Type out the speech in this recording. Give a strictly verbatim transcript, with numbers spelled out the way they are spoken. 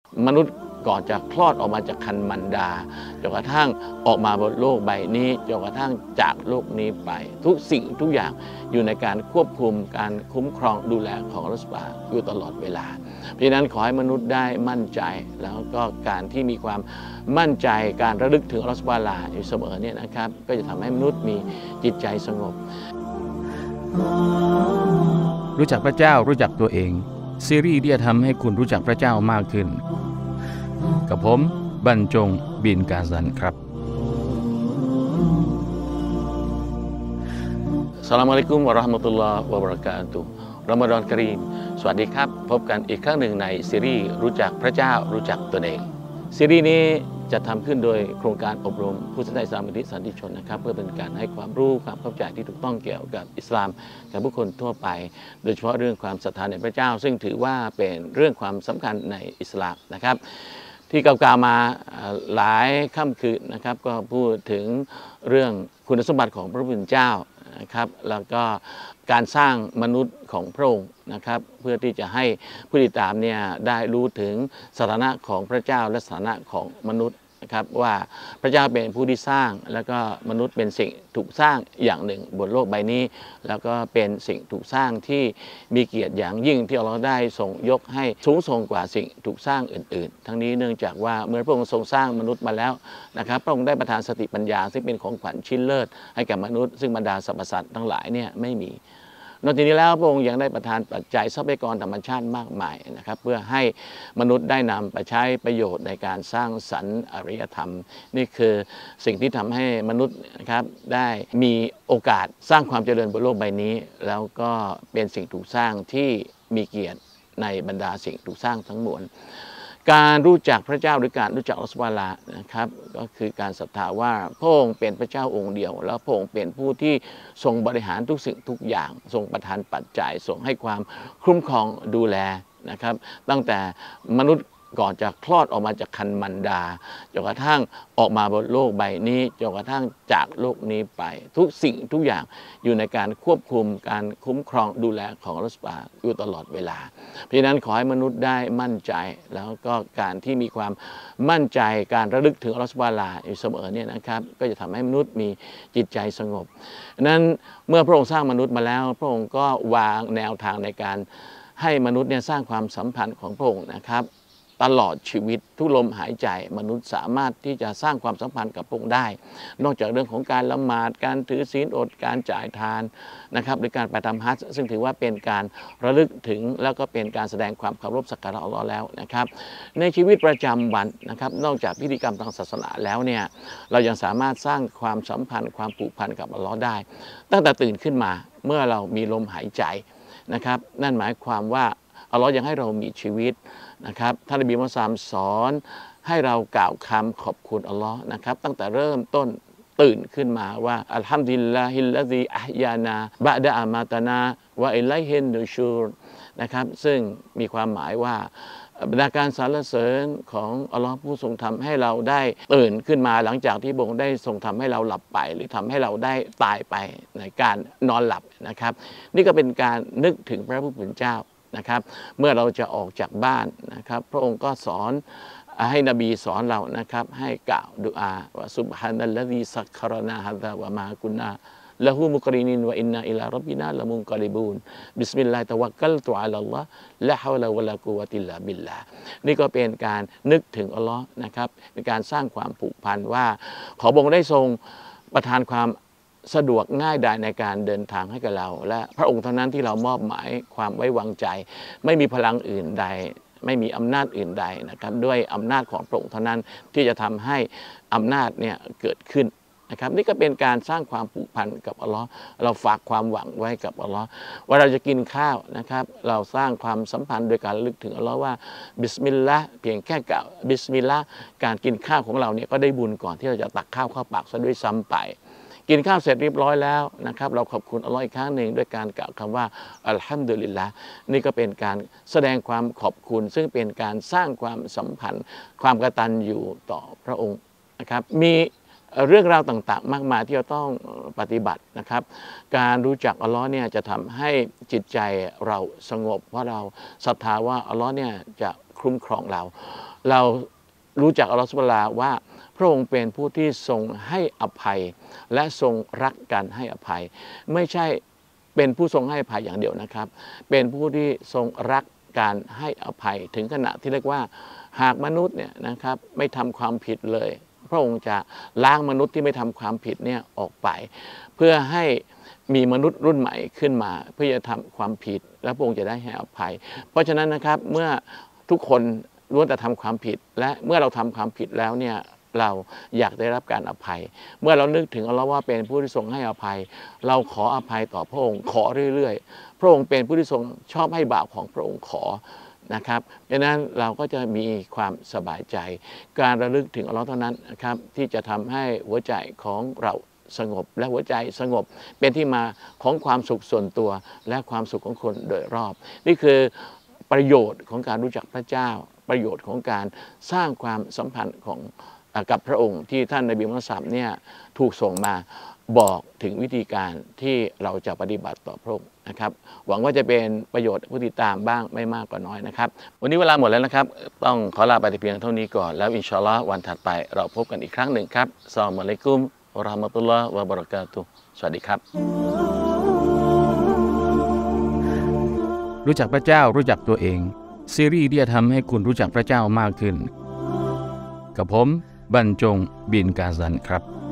มนุษย์ก่อนจะคลอดออกมาจากครรภ์มารดาจนกระทั่งออกมาบนโลกใบนี้จนกระทั่งจากโลกนี้ไปทุกสิ่งทุกอย่างอยู่ในการควบคุมการคุ้มครองดูแลของอัลเลาะห์ซุบฮานะฮูวะตะอาลาอยู่ตลอดเวลาเพราะฉะนั้นขอให้มนุษย์ได้มั่นใจแล้วก็การที่มีความมั่นใจการระลึกถึงอัลเลาะห์ซุบฮานะฮูวะตะอาลาอยู่เสมอเนี่ยนะครับก็จะทำให้มนุษย์มีจิตใจสงบรู้จักพระเจ้ารู้จักตัวเองซีรีส์ที่จะทำให้คุณรู้จักพระเจ้ามากขึ้นกับผมบรรจงบินกาซันครับอัสสลามุอะลัยกุมวะเราะห์มะตุลลอฮ์วะบะเราะกาตุฮ์รอมฎอนกะรีมสวัสดีครับพบกันอีกครั้งหนึ่งในซีรีส์รู้จักพระเจ้ารู้จักตนเองซีรีส์นี้จะทำขึ้นโดยโครงการอบรมผู้ศรัทธาอิสลามมูลนิธิสันติชนนะครับเพื่อเป็นการให้ความรู้ความเข้าใจที่ถูกต้องเกี่ยวกับอิสลามกับผู้คนทั่วไปโดยเฉพาะเรื่องความศรัทธาในพระเจ้าซึ่งถือว่าเป็นเรื่องความสำคัญในอิสลามนะครับที่กล่าวมาหลายค่ำคืนนะครับก็พูดถึงเรื่องคุณสมบัติของพระผู้เป็นเจ้านะครับแล้วก็การสร้างมนุษย์ของพระองค์นะครับเพื่อที่จะให้ผู้ติดตามเนี่ยได้รู้ถึงสถานะของพระเจ้าและสถานะของมนุษย์นะครับว่าพระเจ้าเป็นผู้ที่สร้างแล้วก็มนุษย์เป็นสิ่งถูกสร้างอย่างหนึ่งบนโลกใบนี้แล้วก็เป็นสิ่งถูกสร้างที่มีเกียรติอย่างยิ่งที่เราได้ทรงยกให้สูงส่งกว่าสิ่งถูกสร้างอื่นๆทั้งนี้เนื่องจากว่าเมื่อพระองค์ทรงสร้างมนุษย์มาแล้วนะครับพระองค์ได้ประทานสติปัญญาซึ่งเป็นของขวัญชิ้นเลิศให้แก่มนุษย์ซึ่งบรรดาสรรพสัตว์ทั้งหลายเนี่ยไม่มีนอกจากนี้แล้วพระองค์ยังได้ประทานปัจจัยทรัพยากรธรรมชาติมากมายนะครับเพื่อให้มนุษย์ได้นำไปใช้ประโยชน์ในการสร้างสรรค์อารยธรรมนี่คือสิ่งที่ทำให้มนุษย์นะครับได้มีโอกาสสร้างความเจริญบนโลกใบนี้แล้วก็เป็นสิ่งถูกสร้างที่มีเกียรติในบรรดาสิ่งถูกสร้างทั้งมวลการรู้จักพระเจ้าหรือการรู้จักอัลลอฮฺซุบฮานะฮูวะตะอาลานะครับก็คือการศรัทธาว่าพระองค์เป็นพระเจ้าองค์เดียวแล้วพระองค์เป็นผู้ที่ทรงบริหารทุกสิ่งทุกอย่างทรงประทานปัจจัยทรงให้ความคุ้มครองดูแลนะครับตั้งแต่มนุษย์ก่อนจะคลอดออกมาจากครรภ์มารดาจนกระทั่งออกมาบนโลกใบนี้จนกระทั่งจากโลกนี้ไปทุกสิ่งทุกอย่างอยู่ในการควบคุมการคุ้มครองดูแลของอัลเลาะห์ซุบฮานะฮูวะตะอาลาอยู่ตลอดเวลาเพราะฉะนั้นขอให้มนุษย์ได้มั่นใจแล้วก็การที่มีความมั่นใจการระลึกถึงอัลเลาะห์ซุบฮานะฮูวะตะอาลาอยู่เสมอเนี่ยนะครับก็จะทำให้มนุษย์มีจิตใจสงบนั้นเมื่อพระองค์สร้างมนุษย์มาแล้วพระองค์ก็วางแนวทางในการให้มนุษย์เนี่ยสร้างความสัมพันธ์ของพระองค์นะครับตลอดชีวิตทุกลมหายใจมนุษย์สามารถที่จะสร้างความสัมพันธ์กับพระองค์ได้นอกจากเรื่องของการละหมาดการถือศีลอดการจ่ายทานนะครับหรือการไปทำฮัจญ์ซึ่งถือว่าเป็นการระลึกถึงแล้วก็เป็นการแสดงความเคารพสักการะอัลเลาะห์แล้วนะครับในชีวิตประจำวันนะครับนอกจากพิธีกรรมทางศาสนาแล้วเนี่ยเรายังสามารถสร้างความสัมพันธ์ความผูกพันกับอัลเลาะห์ได้ตั้งแต่ตื่นขึ้นมาเมื่อเรามีลมหายใจนะครับนั่นหมายความว่าอัลเลาะห์ยังให้เรามีชีวิตนะครับท่านนบีมุฮัมมัดศ็อลลัลลอฮุอะลัยฮิวะซัลลัมสอนให้เรากล่าวคำขอบคุณอัลลอฮ์นะครับตั้งแต่เริ่มต้นตื่นขึ้นมาว่าอัลฮัมดุลิลลาฮิลลาซีอะฮยานาบะดะอามาตานาวะอิลัยฮินนูชูรนะครับซึ่งมีความหมายว่าบรรดาการสรรเสริญของอัลลอฮ์ผู้ทรงทำให้เราได้ตื่นขึ้นมาหลังจากที่พระองค์ได้ทรงทำให้เราหลับไปหรือทำให้เราได้ตายไปในการนอนหลับนะครับนี่ก็เป็นการนึกถึงพระผู้เป็นเจ้านะครับเมื่อเราจะออกจากบ้านนะครับพระองค์ก็สอนให้นบีสอนเรานะครับให้กล่าวดุอาว่าซุบฮานัลลซีซักคารนาฮะซาวะมากุนนาละฮูมุกรินินวะอินนาอิลาร็อบบินาละมุนกอลิบูนบิสมิลลาฮิตะวักกัลตุอะลัลลอฮ์ละฮาวละวะลากุวะติลลาบิลลาห์นี่ก็เป็นการนึกถึงอัลลอฮ์นะครับเป็นการสร้างความผูกพันว่าขอพระองค์ได้ทรงประทานความสะดวกง่ายดายในการเดินทางให้กับเราและพระองค์เท่านั้นที่เรามอบหมายความไว้วางใจไม่มีพลังอื่นใดไม่มีอำนาจอื่นใดนะครับด้วยอำนาจของพระองค์เท่านั้นที่จะทำให้อำนาจเนี่ยเกิดขึ้นนะครับนี่ก็เป็นการสร้างความผูกพันกับอัลลอฮ์เราฝากความหวังไว้กับอัลลอฮ์ว่าเราจะกินข้าวนะครับเราสร้างความสัมพันธ์โดยการลึกถึงอัลลอฮ์ว่าบิสมิลลาห์เพียงแค่กล่าวบิสมิลลาห์การกินข้าวของเราเนี่ยก็ได้บุญก่อนที่เราจะตักข้าวเข้าปากซะด้วยซ้ำไปกินข้าวเสร็จเรียบร้อยแล้วนะครับเราขอบคุณอัลลอฮ์อีกครั้งหนึ่งด้วยการกล่าวคำว่าอัลฮัมดุลิลละห์นี่ก็เป็นการแสดงความขอบคุณซึ่งเป็นการสร้างความสัมพันธ์ความกตัญญูต่อพระองค์นะครับมีเรื่องราวต่างๆมากมายที่เราต้องปฏิบัตินะครับการรู้จักอัลลอฮ์เนี่ยจะทำให้จิตใจเราสงบเพราะเราศรัทธาว่าอัลลอฮ์เนี่ยจะคุ้มครองเราเรารู้จักอัลลอฮฺซุบฮานะฮูวะตะอาลาว่าพระองค์เป็นผู้ที่ทรงให้อภัยและทรงรักการให้อภัยไม่ใช่เป็นผู้ทรงให้อภัยอย่างเดียวนะครับเป็นผู้ที่ทรงรักการให้อภัยถึงขณะที่เรียกว่าหากมนุษย์เนี่ยนะครับไม่ทำความผิดเลยพระองค์จะล้างมนุษย์ที่ไม่ทำความผิดเนี่ยออกไปเพื่อให้มีมนุษย์รุ่นใหม่ขึ้นมาเพื่อจะทำความผิดและพระองค์จะได้ให้อภัยเพราะฉะนั้นนะครับเมื่อทุกคนล้วนแต่ทำความผิดและเมื่อเราทำความผิดแล้วเนี่ยเราอยากได้รับการอภัยเมื่อเรานึกถึงอัลเลาะห์ว่าเป็นผู้ที่ทรงให้อภัยเราขออภัยต่อพระองค์ขอเรื่อยๆพระองค์เป็นผู้ที่ทรงชอบให้บ่าวของพระองค์ขอนะครับดังนั้นเราก็จะมีความสบายใจการระลึกถึงอัลเลาะห์เท่านั้นนะครับที่จะทำให้หัวใจของเราสงบและหัวใจสงบเป็นที่มาของความสุขส่วนตัวและความสุขของคนโดยรอบนี่คือประโยชน์ของการรู้จักพระเจ้าประโยชน์ของการสร้างความสัมพันธ์ของกับพระองค์ที่ท่านนบีมุฮัมมัดเนี่ยถูกส่งมาบอกถึงวิธีการที่เราจะปฏิบัติต่อพระองค์นะครับหวังว่าจะเป็นประโยชน์ผู้ติดตามบ้างไม่มากก็น้อยนะครับวันนี้เวลาหมดแล้วนะครับต้องขอลาไปแต่เพียงเท่านี้ก่อนแล้วอินชาอัลลอฮ์วันถัดไปเราพบกันอีกครั้งหนึ่งครับอัสสลามุอะลัยกุมวะเราะห์มะตุลลอฮ์วะบะเราะกาตุฮ์สวัสดีครับรู้จักพระเจ้ารู้จักตัวเองซีรีส์ที่จะทำให้คุณรู้จักพระเจ้ามากขึ้นกับผมบรรจงบินกาซันครับ